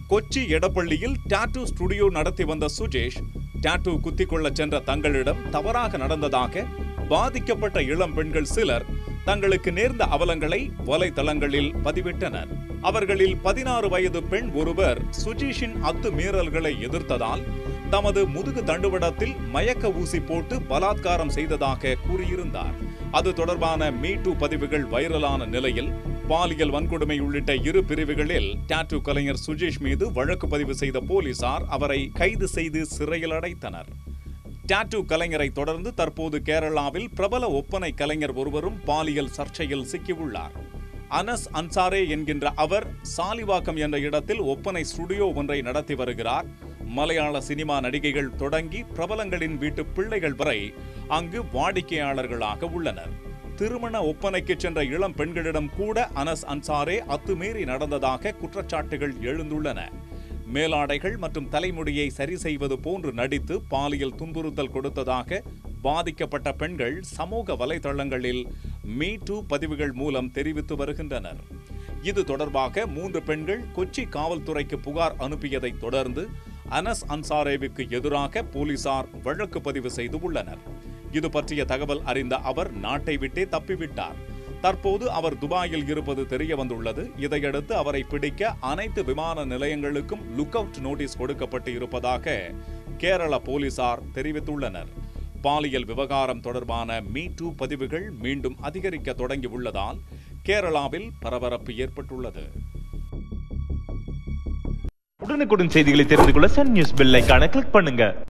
Kochi எடப்பள்ளியில் tattoo studio நடத்தி வந்த Sujesh tattoo குத்திக்கொள்ள சென்ற தங்களிடம் தவறாக நடந்ததாக பாதிக்கப்பட்ட இளம் பெண்கள் சிலர் தங்களுக்கு நேர்ந்த அவலங்களை வலைதளங்களில் பதிவிட்டனர். அவர்களில் 16 வயது பெண் ஒருவர் சுஜேஷின் அத்துமீறல்களை எதிர்த்ததால் தமது முதுகு தண்டுவடத்தில் மயக்க ஊசி போட்டு பலாத்காரம் செய்ததாக கூறியிருந்தார். அது தொடர்பான மீ-டூ பதிவுகள் வைரலான நிலையில் பாலியல் வன்கொடுமை உள்ளிட்ட இரு பிரிவுகளில் டாட்டூ கலைஞர் சுஜேஷ் மீது வழக்கு பதிவு செய்த போலீசார் அவரை கைது செய்து சிறையில் அடைத்தனர். டாட்டூ கலைஞரை தொடர்ந்து தற்போது கேரளாவில் பிரபல ஒப்பனை கலைஞர் ஒருவரும் பாலியல் சர்ச்சையில் சிக்கியுள்ளார். அனஸ் அன்சாரே என்கின்ற அவர் சாலிவாக்கம் என்ற இடத்தில் ஒப்பனை ஸ்டுடியோ ஒன்றை நடத்தி வருகிறார். மலையாள சினிமா நடிகைகள் தொடங்கி பிரபலங்களின் வீட்டு பிள்ளைகள் வரை அங்கு வாடிக்கையாளர்களாக உள்ளனர். திருமண ஒப்பனைக்கு சென்ற இளம் பெண்களிடம் கூட அனஸ் அன்சாரே அத்துமீறி நடந்ததாக குற்றச்சாட்டுகள் எழுந்துள்ளன. மேலாடைகள் மற்றும் தலைமுடியை சரி செய்வது போன்று நடித்து பாலியல் துன்புறுத்தல் கொடுத்ததாக பாதிக்கப்பட்ட பெண்கள் சமூக வலைதளங்களில் மீ-டூ பதிவுகள் மூலம் தெரிவித்து வருகின்றனர். இது தொடர்பாக 3 பெண்கள் கொச்சி காவல்துறைக்கு புகார் அனுப்பியதை தொடர்ந்து அனஸ் அன்சாரேவுக்கு எதிராக போலீசார் வழக்கு பதிவு செய்து உள்ளனர். இது பற்றிய தகவல் அறிந்த அவர் நாட்டை விட்டே தப்பிவிட்டார். தற்போது அவர் துபாயில் இருப்பது தெரிய வந்துள்ளது. இதையடுத்து அவரை பிடிக்க அனைத்து விமான நிலையங்களுக்கும் லுக் அவுட் நோட்டீஸ் கொடுக்கப்பட்டு இருப்பதாக கேரள போலீசார் தெரிவித்துள்ளனர். பாலியல் விவகாரம் தொடர்பான மீ-டூ பதிவுகள் மீண்டும் அதிகரிக்க தொடங்கியுள்ளதால் கேரளாவில் பரபரப்பு ஏற்பட்டுள்ளது. உடனுக்குடன் செய்திகளை தெரிந்து கொள்ள சன் நியூஸ் பெல் ஐகானை கிளிக் பண்ணுங்க.